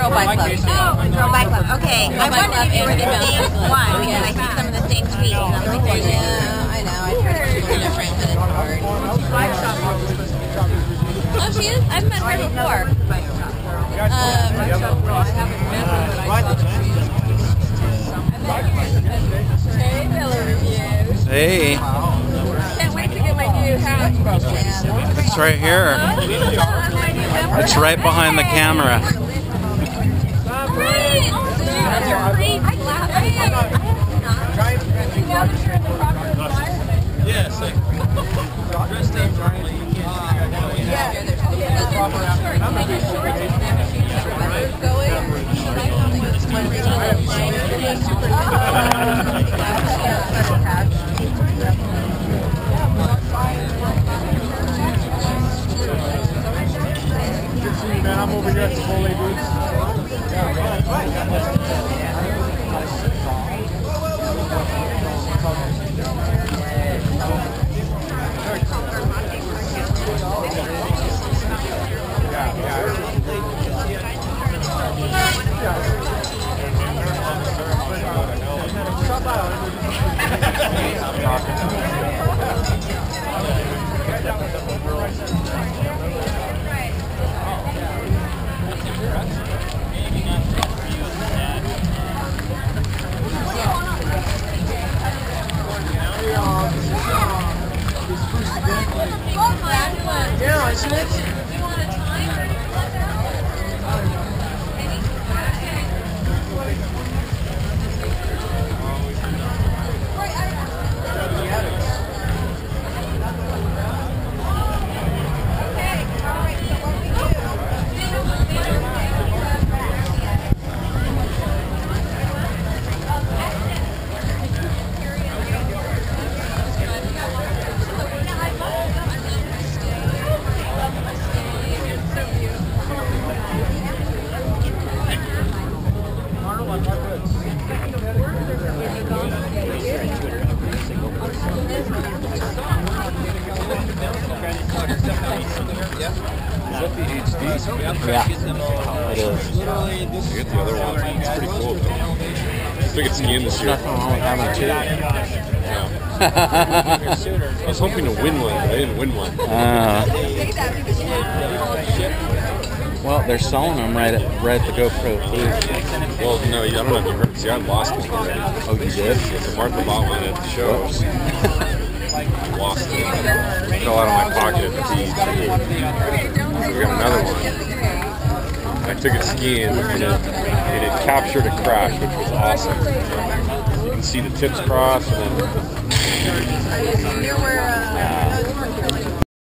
Girl Bike Club. Oh, Girl Bike Club. Okay. I wondered if you were the same one because I see some of the same tweets. And I'm like, Yeah, I know. I heard it's a little different, but it's hard. Oh, she is? I've met her before. Hey, VeloReviews. Hey, Can't wait to get my new hat. it's right here. It's right behind the camera. Great! That's a great Yes, dressed up normally. Man, I'm over here at the Volley booth. Yeah, isn't it? Yeah, it is. I get the other one. It's pretty cool though. I think it's skiing this year. Nothing wrong with having two. I was hoping to win one, but I didn't win one. Well, they're selling them right at the GoPro booth. Well, no, I don't know if you heard. See, I lost one already. Oh, you did? Yeah, so Martha bought one at the show. I lost it. It fell out of my pocket at the beach. So we got another one. I took it skiing and it captured a crash, which was awesome. You can see the tips cross and then